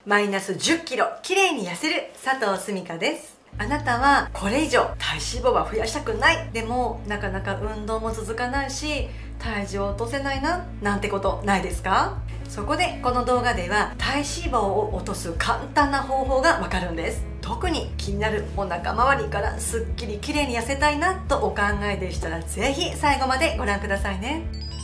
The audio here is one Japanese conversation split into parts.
マイナス10キロきれいに痩せる佐藤すみかです。あなたはこれ以上体脂肪は増やしたくない、でもなかなか運動も続かないし体重を落とせないななんてことないですか？そこでこの動画では体脂肪を落とす簡単な方法がわかるんです。特に気になるお腹周りからすっきりきれいに痩せたいなとお考えでしたらぜひ最後までご覧くださいね。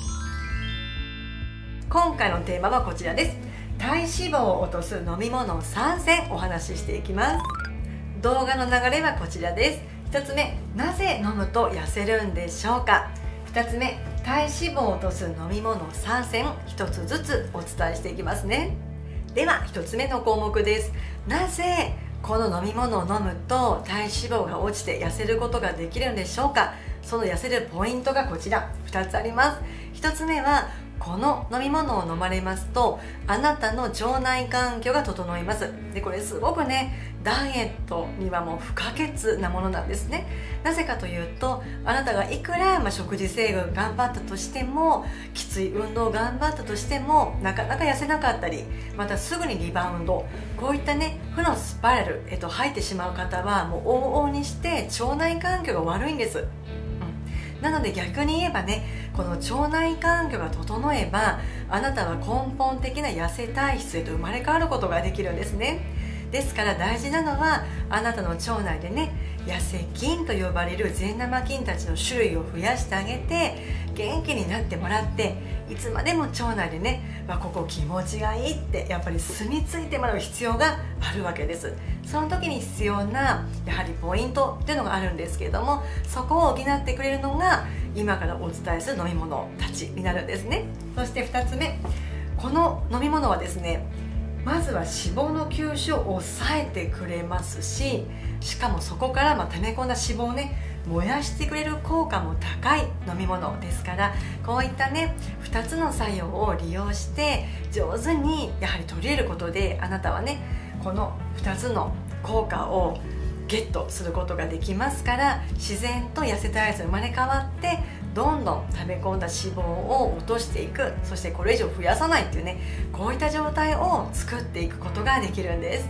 今回のテーマはこちらです。体脂肪を落とす飲み物3選お話ししていきます。動画の流れはこちらです。1つ目、なぜ飲むと痩せるんでしょうか。2つ目、体脂肪を落とす飲み物3選1つずつお伝えしていきますね。では1つ目の項目です。なぜこの飲み物を飲むと体脂肪が落ちて痩せることができるんでしょうか。その痩せるポイントがこちら2つあります。1つ目はこの飲み物を飲まれますとあなたの腸内環境が整います。でこれすごくねダイエットにはもう不可欠なものなんですね。なぜかというとあなたがいくら、食事制限頑張ったとしてもきつい運動を頑張ったとしてもなかなか痩せなかったりまたすぐにリバウンドこういったね負のスパイラル、入ってしまう方はもう往々にして腸内環境が悪いんです。なので逆に言えばねこの腸内環境が整えばあなたは根本的な痩せ体質へと生まれ変わることができるんですね。ですから大事なのはあなたの腸内でね痩せ菌と呼ばれる善玉菌たちの種類を増やしてあげて元気になってもらっていつまでも腸内でねここ気持ちがいいってやっぱり住み着いてもらう必要があるわけです。その時に必要なやはりポイントっていうのがあるんですけれどもそこを補ってくれるのが今からお伝えする飲み物たちになるんですね。そして2つ目、この飲み物はですねまずは脂肪の吸収を抑えてくれますししかもそこから溜め込んだ脂肪をね燃やしてくれる効果も高い飲み物ですからこういったね2つの作用を利用して上手にやはり取り入れることであなたはねこの2つの効果をゲットすることができますから自然と痩せ体質が生まれ変わってどんどん溜め込んだ脂肪を落としていく、そしてこれ以上増やさないっていうねこういった状態を作っていくことができるんです。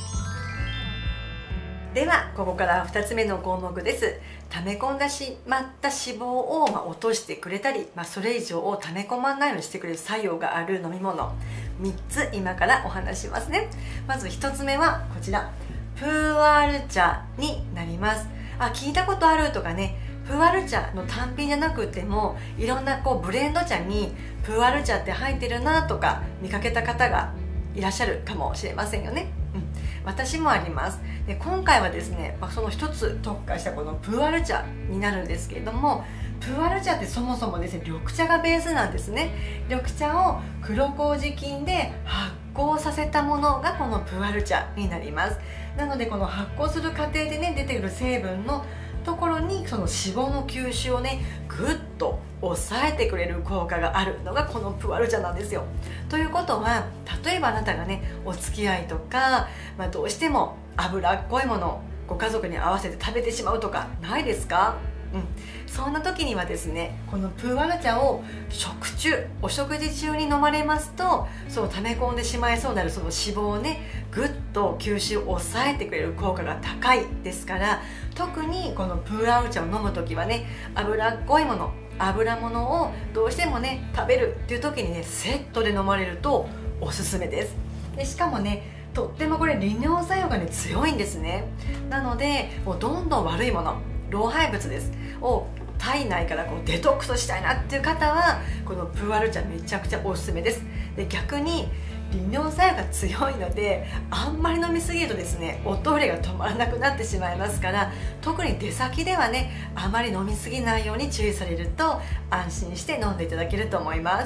ではここから2つ目の項目です。溜め込んだしまった脂肪を落としてくれたり、それ以上を溜め込まないようにしてくれる作用がある飲み物3つ今からお話しますね。まず1つ目はこちらプーアール茶になります。聞いたことあるとかねプーアール茶の単品じゃなくてもいろんなブレンド茶にプーアール茶って入ってるなとか見かけた方がいらっしゃるかもしれませんよね。私もあります。で今回はですね、その一つ特化したこのプーアール茶になるんですけれどもプーアール茶ってそもそもですね緑茶がベースなんですね。緑茶を黒麹菌で発酵させたものがこのプーアール茶になります。なのでこの発酵する過程でね出てくる成分のところにその脂肪の吸収をねぐっと抑えてくれる効果があるのがこのプーアール茶なんですよ。ということは例えばあなたがねお付き合いとか、どうしても脂っこいものをご家族に合わせて食べてしまうとかないですか？そんな時にはですねこのプーアール茶をお食事中に飲まれますとそう溜め込んでしまいそうになるその脂肪をねぐっと吸収を抑えてくれる効果が高いですから特にこのプーアール茶を飲む時はね脂っこいもの油物をどうしてもね食べるっていう時にねセットで飲まれるとおすすめです。でしかもねとってもこれ利尿作用がね強いんですね。なのでもうどんどん悪いもの老廃物ですを体内からデトックスしたいなっていう方はこのプーアール茶めちゃくちゃおすすめです。で逆に利尿作用が強いのであんまり飲みすぎるとですねおトイレが止まらなくなってしまいますから特に出先ではねあまり飲みすぎないように注意されると安心して飲んでいただけると思います。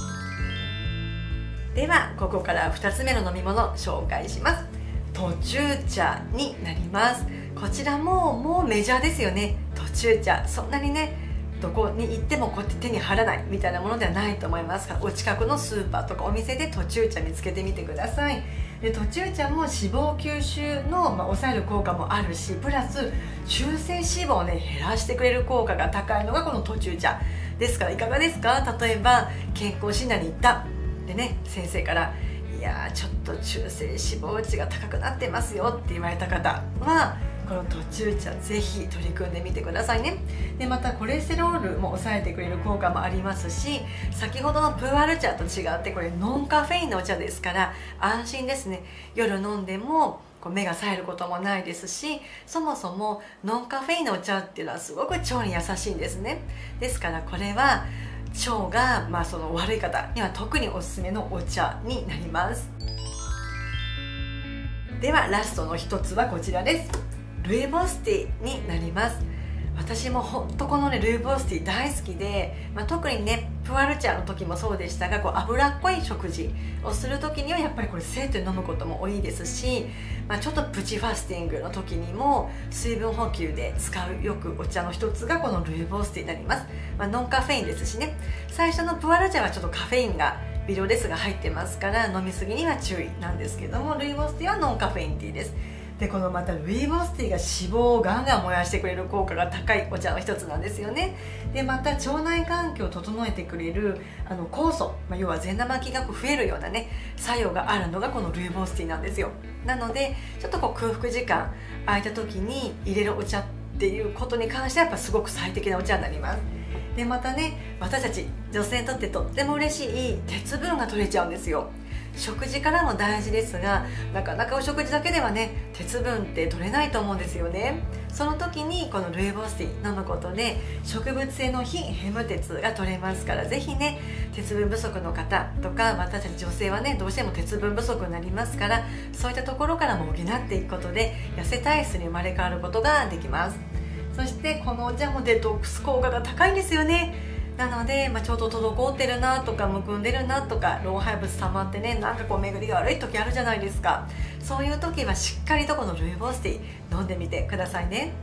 ではここから2つ目の飲み物紹介します。途中茶になります。こちらもうメジャーですよね。途中茶そんなにねどこに行ってもこうやって手に入らないみたいなものではないと思いますからお近くのスーパーとかお店で途中茶見つけてみてください。で途中茶も脂肪吸収の、抑える効果もあるしプラス中性脂肪をね減らしてくれる効果が高いのがこの途中茶ですからいかがですか？例えば健康診断に行ったでね先生からいやーちょっと中性脂肪値が高くなってますよって言われた方はこの途中茶ぜひ取り組んでみてくださいね。でまたコレステロールも抑えてくれる効果もありますし、先ほどのプーアル茶と違ってこれノンカフェインのお茶ですから安心ですね。夜飲んでも目が冴えることもないですし、そもそもノンカフェインのお茶っていうのはすごく腸に優しいんですね。ですからこれは腸が、その悪い方には特におすすめのお茶になります。ではラストの一つはこちらです。ルイボスティーになります。私も本当このねルイボスティー大好きで、特にねプアル茶の時もそうでしたが、脂っこい食事をする時にはやっぱりこれセットで飲むことも多いですし、ちょっとプチファスティングの時にも水分補給で使うよくお茶の一つがこのルイボスティーになります。ノンカフェインですしね。最初のプアル茶はちょっとカフェインが微量ですが入ってますから飲みすぎには注意なんですけども、ルイボスティーはノンカフェインティーです。でこのまたルイボスティーが脂肪をガンガン燃やしてくれる効果が高いお茶の一つなんですよね。でまた腸内環境を整えてくれる酵素、要は善玉菌が増えるようなね作用があるのがこのルイボスティーなんですよ。なのでちょっと空腹時間空いた時に入れるお茶っていうことに関してはやっぱすごく最適なお茶になります。でまたね私たち女性にとってとっても嬉しい鉄分が取れちゃうんですよ。食事からも大事ですが、なかなかお食事だけではね鉄分って取れないと思うんですよね。その時にこのルイボスティー飲むことで植物性の非ヘム鉄が取れますから、ぜひね鉄分不足の方とか私たち女性はねどうしても鉄分不足になりますから、そういったところからも補っていくことで痩せ体質に生まれ変わることができます。そしてこのお茶もデトックス効果が高いんですよね。なので、ちょうど滞ってるなとかむくんでるなとか老廃物溜まってねなんか巡りが悪い時あるじゃないですか。そういう時はしっかりとこのルイボスティー飲んでみてくださいね。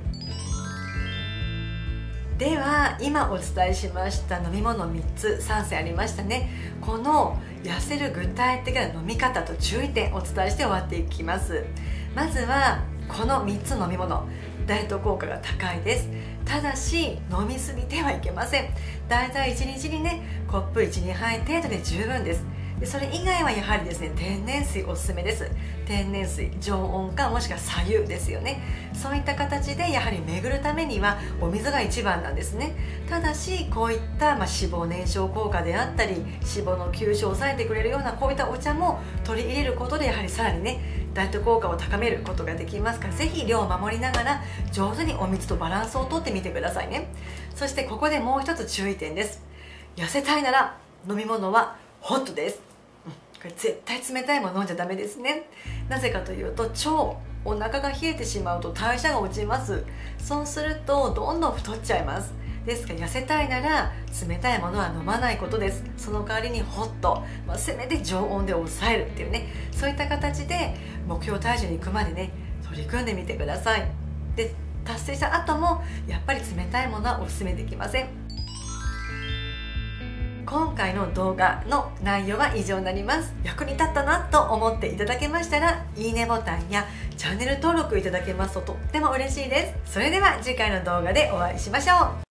では今お伝えしました飲み物3つ3選ありましたね。この痩せる具体的な飲み方と注意点お伝えして終わっていきます。まずはこの3つの飲み物ダイエット効果が高いです。ただし飲みすぎてはいけません。だいたい1日にねコップ 1,2 杯程度で十分です。でそれ以外はやはりですね天然水おすすめです。天然水常温かもしくは左右ですよね。そういった形でやはり巡るためにはお水が一番なんですね。ただしこういった、脂肪燃焼効果であったり脂肪の吸収を抑えてくれるようなこういったお茶も取り入れることでやはりさらにねダイエット効果を高めることができますから、ぜひ量を守りながら上手にお水とバランスをとってみてくださいね。そしてここでもう一つ注意点です。痩せたいなら飲み物はホットです。これ絶対冷たいもの飲んじゃダメですね。なぜかというとお腹が冷えてしまうと代謝が落ちます。そうするとどんどん太っちゃいます。ですから痩せたいなら冷たいものは飲まないことです。その代わりにホット、せめて常温で抑えるっていうね、そういった形で目標体重に行くまでね取り組んでみてください。で達成した後もやっぱり冷たいものはおすすめできません。今回の動画の内容は以上になります。役に立ったなと思っていただけましたらいいねボタンやチャンネル登録いただけますととっても嬉しいです。それでは次回の動画でお会いしましょう。